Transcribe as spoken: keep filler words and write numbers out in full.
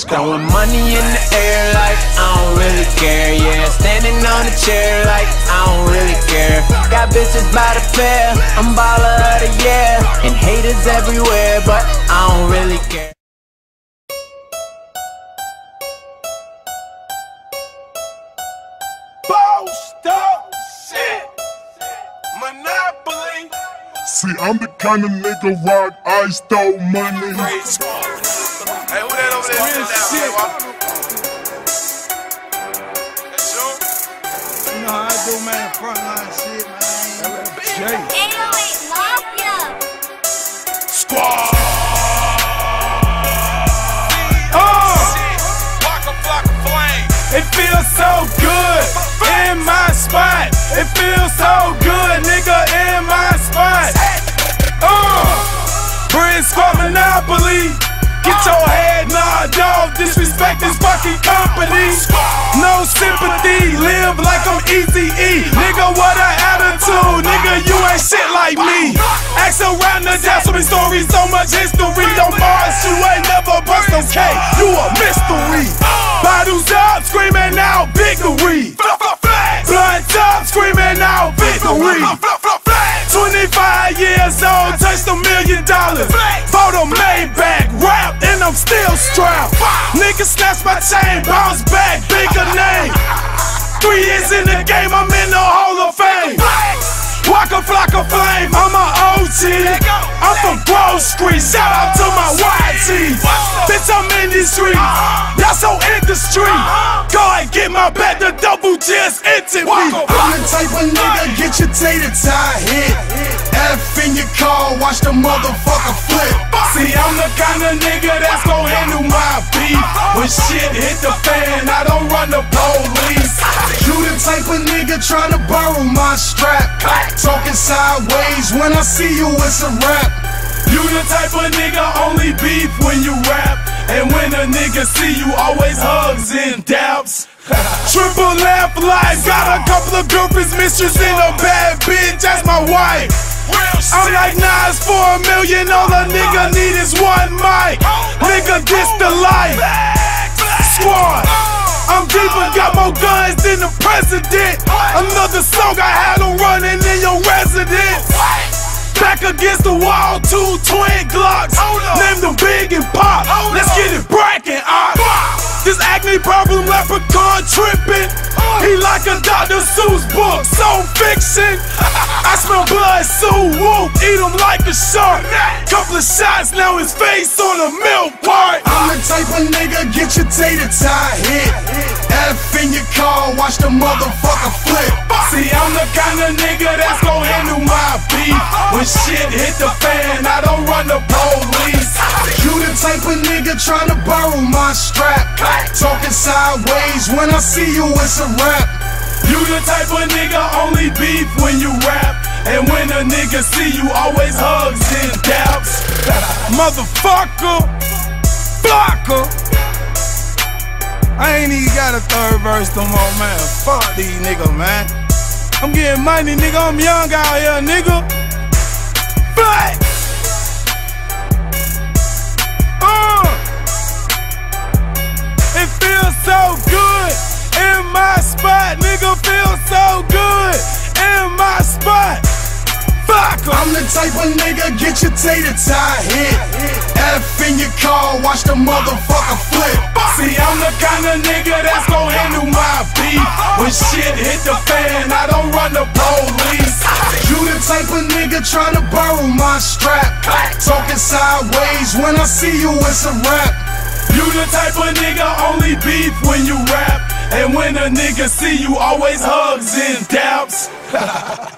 Throwing money in the air like I don't really care, yeah. Standing on the chair like I don't really care. Got bitches by the pair, I'm baller of the year. And haters everywhere, but I don't really care. Bossed up, shit, Monopoly. See, I'm the kind of nigga rock, I stole money. Hey, who that over there? Real shit. That's you? You know how I do, man. Frontline shit, man. Jay. eight oh eight Mafia. Squad. Oh! Waka flocka flame. It feels so good in my spot. It feels so good, nigga, in my spot. Uh, Brand Squad Monopoly. Get your head knocked off. Disrespect this fucking company. No sympathy. Live like I'm Eazy-E. Nigga, what an attitude. Nigga, you ain't shit like me. Ask around the town, so many stories, so much history. On Mars, you ain't never bust no K. You a mystery. Bottles up, screaming out victory. Blunt up, screaming out victory. twenty-five years old, touched a million dollars. Bought a Maybach, rap, and I'm still strapped. Niggas snatch my chain, bounce back, bigger name. Three years in the game, I'm in the Hall of Fame. Waka flocka flame, I'm a O G. I'm from Grove Street, shout out to my Y T. Bitch, I'm in these streets, that's so industry. Go and get my back, the double just entered me. I'm the type of nigga, get your tater tie hit. F in your car, watch the motherfucker flip. See, I'm the kind of nigga that's gon' handle my beef. When shit hit the fan, I don't run the police. You the type of nigga tryna borrow my strap. Talking sideways, when I see you, it's a rap. You the type of nigga only beef when you rap. And when a nigga see you, always hugs and daps. Triple F life, got a couple of girlfriends, mistress, and a bad bitch, that's my wife. I'm like Nas for a million, all a nigga need is one mic. Nigga, this the life. Squad, I'm deeper, got more guns than the president. Another song I had them running in your residence. Back against the wall, two twin Glocks. Name them Big and Pop. Let's get it brackin', ah. This acne problem leprechaun trippin'. He like a Doctor Seuss book, so fiction. I smell blood, so whoop, eat him like a shark. Couple of shots, now his face on the milk part. I'm the type of nigga, get your tater tie hit. F in your car, watch the motherfucker flip. See, I'm the kind of nigga that's gon' handle my beef. When shit hit the fan, I don't run the police. You the type of nigga tryna borrow my strap. Talking sideways, when I see you, it's a rap. You the type of nigga only beef when you rap. And when a nigga see you, always hugs and daps. Motherfucker, blocker. I ain't even got a third verse no more, man. Fuck these niggas, man. I'm getting money, nigga. I'm young out here, nigga. But uh, it feels so good in my spot, nigga. Feels so good in my spot. Fuck 'em. I'm the type of nigga, get your tater tie hit. F in your car, watch the motherfucker flip. See, I'm the kind of nigga that's gon' handle my beef. When shit hit the fan, I don't run the police. You the type of nigga tryna borrow my strap. Talking sideways, when I see you, it's a rap. You the type of nigga only beef when you rap. And when a nigga see you, always hugs and daps.